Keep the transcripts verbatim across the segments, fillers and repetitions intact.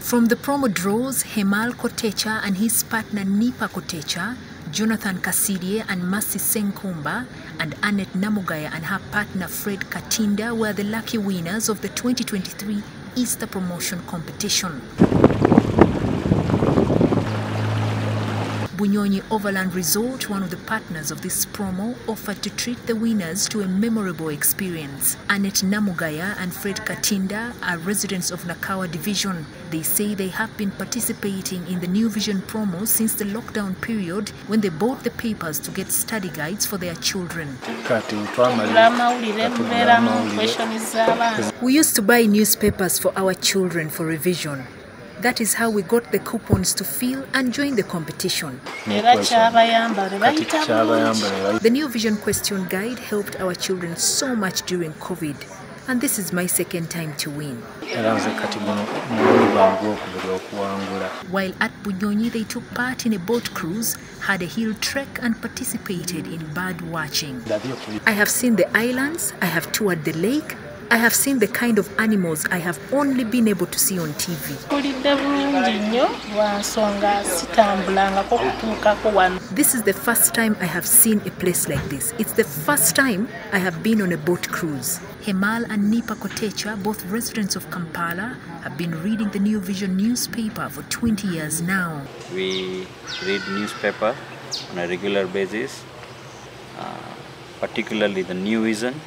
From the promo draws, Hemal Kotecha and his partner Nipa Kotecha, Jonathan Kasidie and Mercy Senkumba, and Annette Namugaya and her partner Fred Katinda were the lucky winners of the twenty twenty-three Easter Promotion Competition. Bunyonyi Overland Resort, one of the partners of this promo, offered to treat the winners to a memorable experience. Annette Namugaya and Fred Katinda are residents of Nakawa Division. They say they have been participating in the New Vision promo since the lockdown period, when they bought the papers to get study guides for their children. We used to buy newspapers for our children for revision. That is how we got the coupons to fill and join the competition. The New Vision Question Guide helped our children so much during COVID, and this is my second time to win. While at Bunyonyi, they took part in a boat cruise, had a hill trek and participated in bird watching. I have seen the islands, I have toured the lake, I have seen the kind of animals I have only been able to see on T V. This is the first time I have seen a place like this. It's the first time I have been on a boat cruise. Hemal and Nipa Kotecha, both residents of Kampala, have been reading the New Vision newspaper for twenty years now. We read newspaper on a regular basis, uh, particularly the New Vision.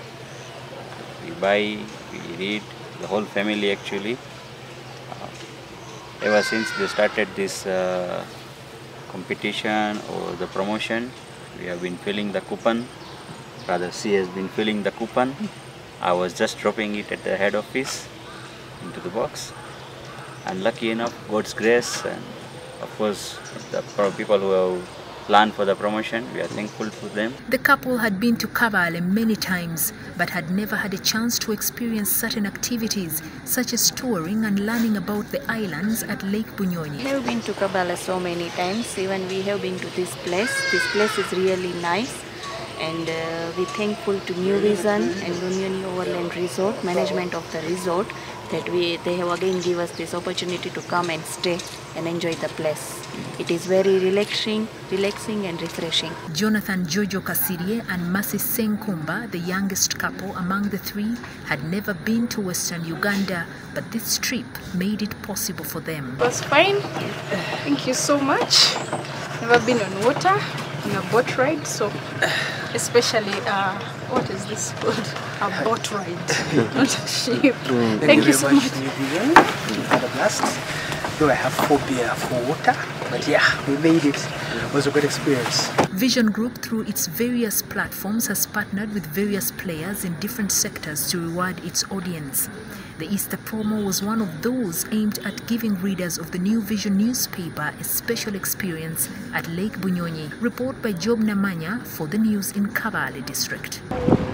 We buy, we read, the whole family actually. Uh, ever since they started this uh, competition or the promotion, we have been filling the coupon. Rather, she has been filling the coupon. I was just dropping it at the head office into the box. And lucky enough, God's grace, and of course, the people who have planned for the promotion, we are thankful to them. The couple had been to Kabale many times, but had never had a chance to experience certain activities, such as touring and learning about the islands at Lake Bunyonyi. We have been to Kabale so many times. Even we have been to this place. This place is really nice, and uh, we're thankful to New Vision and Bunyonyi Overland Resort, management of the resort, that we they have again give us this opportunity to come and stay and enjoy the place. It is very relaxing, relaxing and refreshing. Jonathan Jojo Kasidie and Mercy Senkumba, the youngest couple among the three, had never been to Western Uganda, but this trip made it possible for them. It was fine. Thank you so much. Never been on water, on a boat ride, so especially uh, what is this called? A boat ride, not a ship. Mm. Thank, Thank you so much. New Vision. We had a blast. Though I have phobia for water, but yeah, we made it. It was a good experience. Vision Group, through its various platforms, has partnered with various players in different sectors to reward its audience. The Easter promo was one of those aimed at giving readers of the New Vision newspaper a special experience at Lake Bunyonyi. Report by Job Namanya for the news in Kabale district.